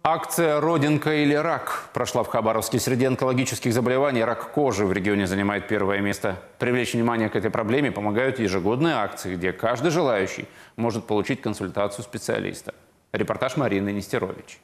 Акция «Родинка или рак» прошла в Хабаровске. Среди онкологических заболеваний рак кожи в регионе занимает первое место. Привлечь внимание к этой проблеме помогают ежегодные акции, где каждый желающий может получить консультацию специалиста. Репортаж Марины Нестерович.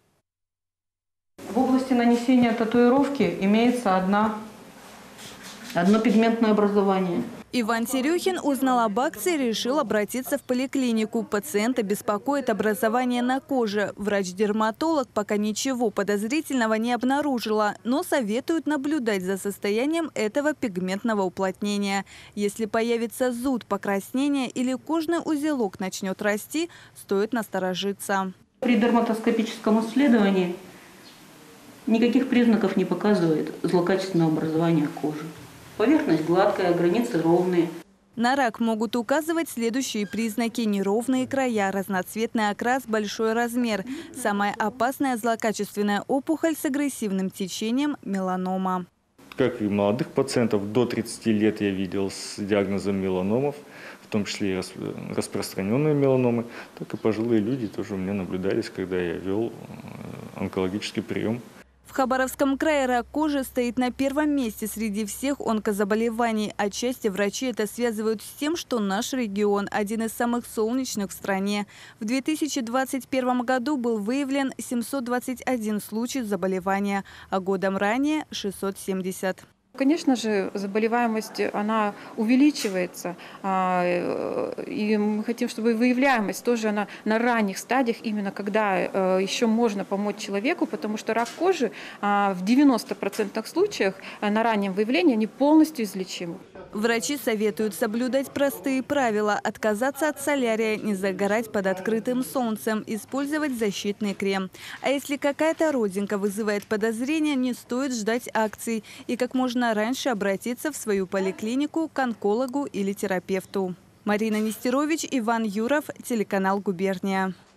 В области нанесения татуировки имеется одно пигментное образование. Иван Терехин узнал об акции и решил обратиться в поликлинику. Пациента беспокоит образование на коже. Врач-дерматолог пока ничего подозрительного не обнаружила, но советует наблюдать за состоянием этого пигментного уплотнения. Если появится зуд, покраснение или кожный узелок начнет расти, стоит насторожиться. При дерматоскопическом исследовании никаких признаков не показывает злокачественного образования кожи. Поверхность гладкая, границы ровные. На рак могут указывать следующие признаки: неровные края, разноцветный окрас, большой размер. Самая опасная злокачественная опухоль с агрессивным течением – меланома. Как и молодых пациентов, до 30 лет я видел с диагнозом меланомов, в том числе и распространенные меланомы, так и пожилые люди тоже у меня наблюдались, когда я вел онкологический прием. В Хабаровском крае рак кожи стоит на первом месте среди всех онкозаболеваний. Отчасти врачи это связывают с тем, что наш регион – один из самых солнечных в стране. В 2021 году был выявлен 721 случай заболевания, а годом ранее – 670. Конечно же, заболеваемость она увеличивается, и мы хотим, чтобы выявляемость тоже она на ранних стадиях, именно когда еще можно помочь человеку, потому что рак кожи в 90% случаях на раннем выявлении они полностью излечимы. Врачи советуют соблюдать простые правила: отказаться от солярия, не загорать под открытым солнцем, использовать защитный крем. А если какая-то родинка вызывает подозрения, не стоит ждать акций и как можно раньше обратиться в свою поликлинику к онкологу или терапевту. Марина Нестерович, Иван Юров, телеканал «Губерния».